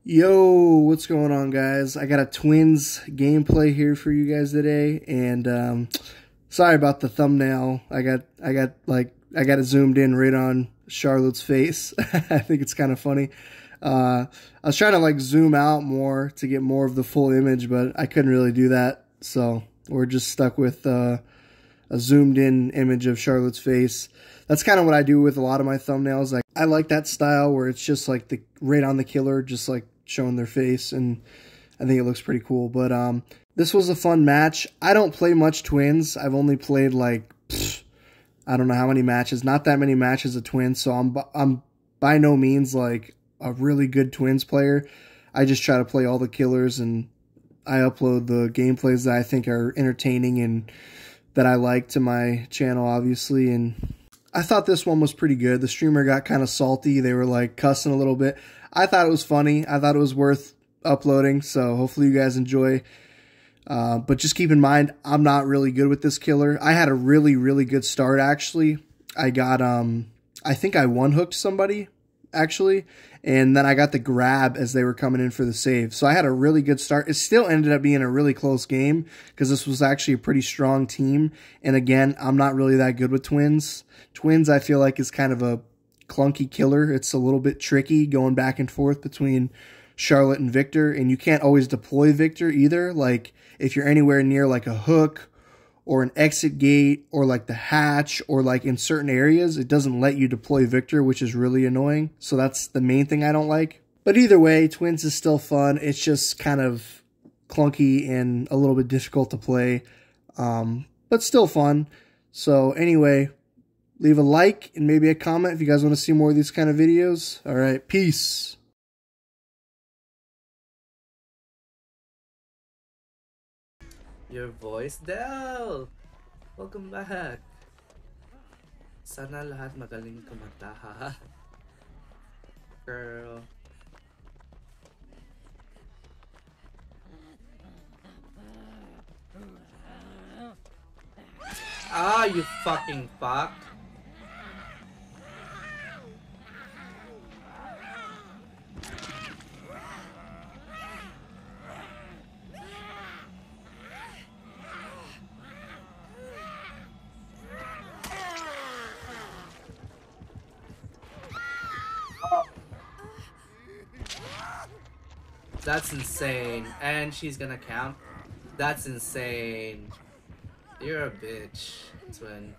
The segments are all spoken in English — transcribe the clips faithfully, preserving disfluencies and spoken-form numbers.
Yo, what's going on, guys? I got a Twins gameplay here for you guys today, and um, sorry about the thumbnail. I got, I got like, I got it zoomed in right on Charlotte's face. I think it's kind of funny. Uh, I was trying to like zoom out more to get more of the full image, but I couldn't really do that, so we're just stuck with uh, a zoomed in image of Charlotte's face. That's kind of what I do with a lot of my thumbnails. Like, I like that style where it's just like the right on the killer, just like showing their face, and I think it looks pretty cool. But um, this was a fun match. I don't play much Twins. I've only played like pfft, I don't know how many matches. Not that many matches of Twins. So I'm I'm by no means like a really good Twins player. I just try to play all the killers, and I upload the gameplays that I think are entertaining and that I like to my channel, obviously. And I thought this one was pretty good. The streamer got kind of salty. They were like cussing a little bit. I thought it was funny. I thought it was worth uploading. So hopefully you guys enjoy. Uh, but just keep in mind, I'm not really good with this killer. I had a really, really good start, actually. I got, um, I think I one-hooked somebody, actually. And then I got the grab as they were coming in for the save. So I had a really good start. It still ended up being a really close game because this was actually a pretty strong team. And again, I'm not really that good with Twins. Twins, I feel like, is kind of a clunky killer. It's a little bit tricky going back and forth between Charlotte and Victor. And you can't always deploy Victor either. Like, if you're anywhere near like a hook or an exit gate or like the hatch or like in certain areas, it doesn't let you deploy Victor, which is really annoying. So that's the main thing I don't like. But either way, Twins is still fun. It's just kind of clunky and a little bit difficult to play, um, but still fun. So anyway, leave a like and maybe a comment if you guys want to see more of these kind of videos. All right, peace. Your voice, Del! Welcome back! Sana lahat magaling kumanta, ha? Girl. Ah, you fucking fuck! That's insane. And she's gonna camp. That's insane. You're a bitch, Twin.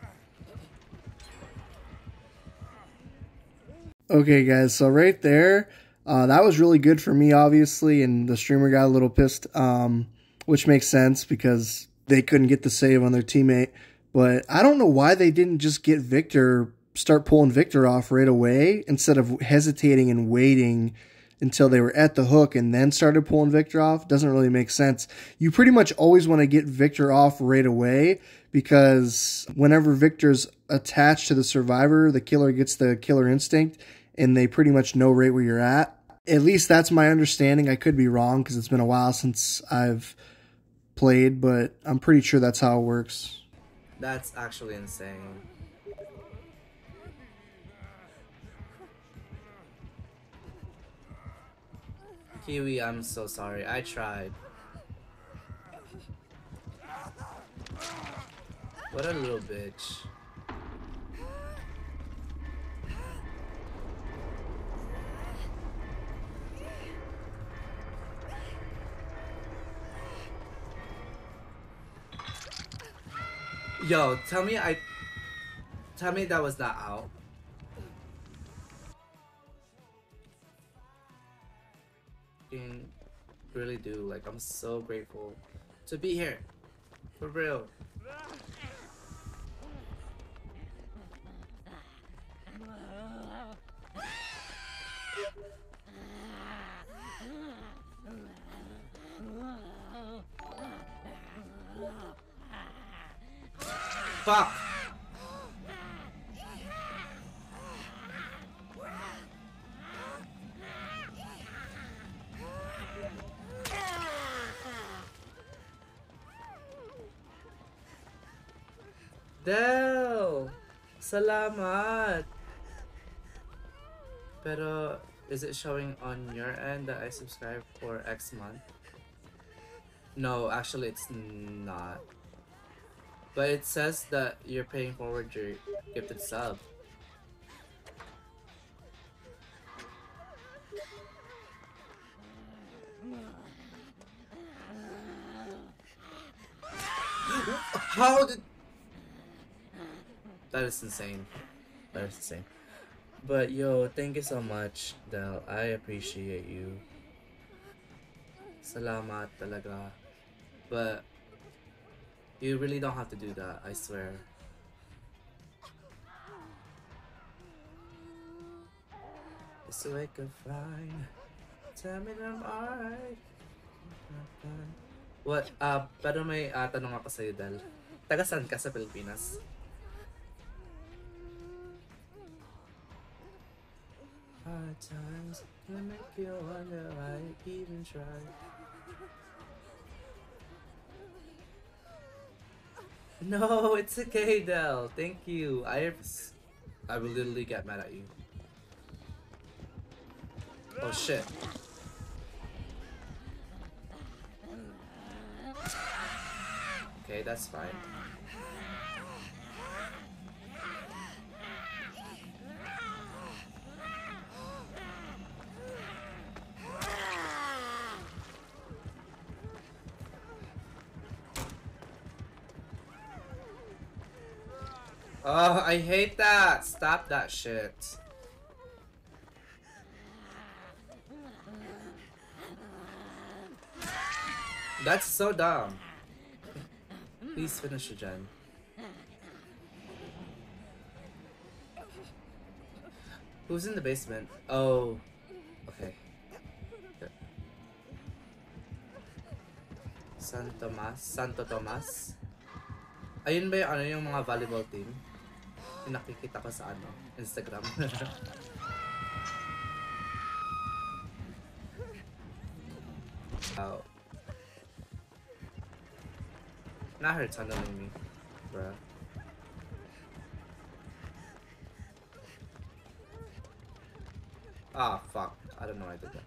Okay, guys, so right there, uh, that was really good for me, obviously, and the streamer got a little pissed, um, which makes sense because they couldn't get the save on their teammate. But I don't know why they didn't just get Victor, start pulling Victor off right away instead of hesitating and waiting until they were at the hook and then started pulling Victor off. Doesn't really make sense. You pretty much always want to get Victor off right away because whenever Victor's attached to the survivor, the killer gets the killer instinct and they pretty much know right where you're at. At least that's my understanding. I could be wrong because it's been a while since I've played, but I'm pretty sure that's how it works. That's actually insane. Kiwi, I'm so sorry. I tried. What a little bitch. Yo, tell me I... Tell me that was not out. Really do. Like, I'm so grateful to be here. For real. Fuck! Del! Salamat! Pero is it showing on your end that I subscribed for X month? No, actually it's not. But it says that you're paying forward your gifted sub. How did... That is insane. That is insane. But yo, thank you so much, Del. I appreciate you. Salamat talaga. But you really don't have to do that, I swear. It's a wake up fine. Tell me that I'm alright. What? Uh, pero may uh, tanong ako sa'yo, Del. Taga saan ka sa Pilipinas? Hard times can make you wonder why you even try. No, it's okay, Del. Thank you. I I will literally get mad at you. Oh shit. Okay, that's fine. Oh, I hate that! Stop that shit. That's so dumb. Please finish the gen. Who's in the basement? Oh, okay. San Tomas? Santo Tomas? Ayun ba yung, ano, yung mga volleyball team? Yung nakikita ko sa ano, Instagram. Oh. Not her tunneling me, bruh. Ah, fuck. I don't know I did that.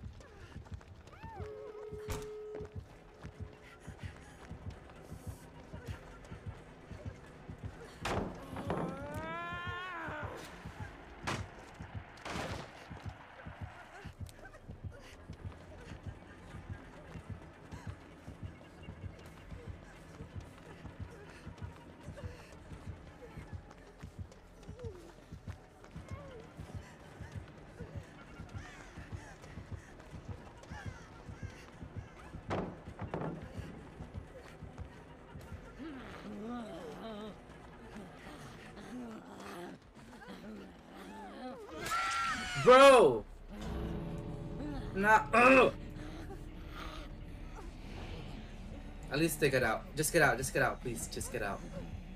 Bro! Nah. Ugh. At least take it out. Just get out. Just get out, please. Just get out.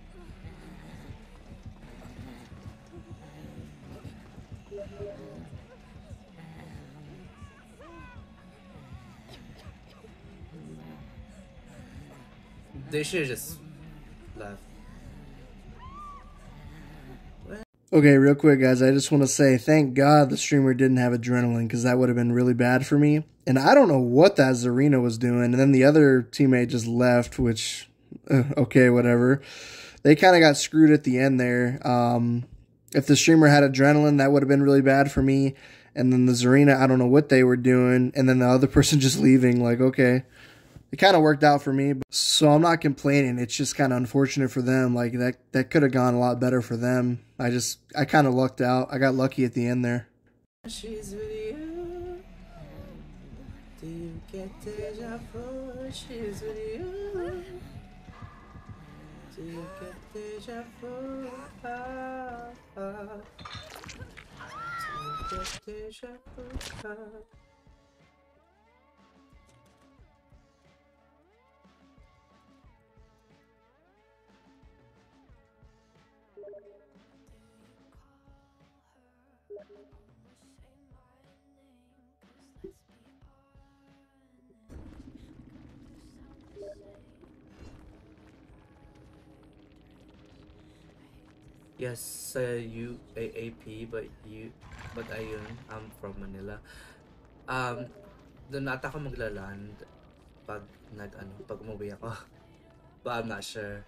They should have just left. Okay, real quick, guys, I just want to say thank God the streamer didn't have adrenaline, because that would have been really bad for me. And I don't know what that Zarina was doing. And then the other teammate just left, which, uh, okay, whatever. They kind of got screwed at the end there. Um, if the streamer had adrenaline, that would have been really bad for me. And then the Zarina, I don't know what they were doing. And then the other person just leaving, like, okay. It kind of worked out for me, so I'm not complaining. It's just kind of unfortunate for them. Like, that that could have gone a lot better for them. I just, I kind of lucked out. I got lucky at the end there. She's with you. Do you get deja vu? She's with you. Do you get deja vu? Ah, ah. Do you get deja vu? Ah. Yes, uh, you A A P, but you But ayun, I'm from Manila. Um, doon ata ako magla-land pag nag ano, pag umuwi ako. But I'm not sure.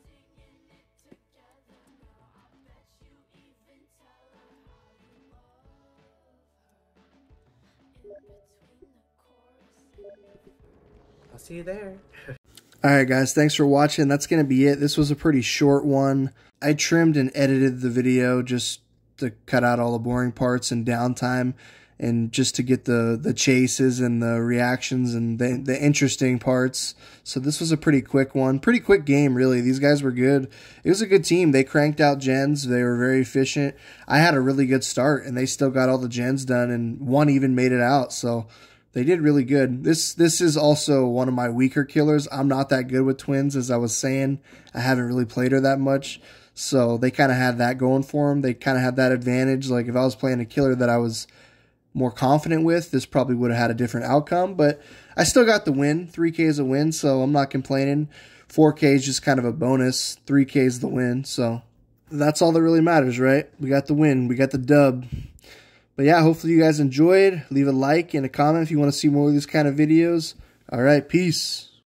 I'll see you there. All right, guys, thanks for watching. That's going to be it. This was a pretty short one. I trimmed and edited the video just to cut out all the boring parts and downtime, and just to get the, the chases and the reactions and the, the interesting parts. So this was a pretty quick one. Pretty quick game, really. These guys were good. It was a good team. They cranked out gens. They were very efficient. I had a really good start, and they still got all the gens done, and one even made it out. So they did really good. This this is also one of my weaker killers. I'm not that good with twins, as I was saying. I haven't really played her that much. So they kind of had that going for them. They kind of had that advantage. Like if I was playing a killer that I was more confident with, this probably would have had a different outcome. But I still got the win. three K is a win, so I'm not complaining. four K is just kind of a bonus. three K is the win. So that's all that really matters, right? We got the win. We got the dub. But yeah, hopefully you guys enjoyed. Leave a like and a comment if you want to see more of these kind of videos. All right, peace.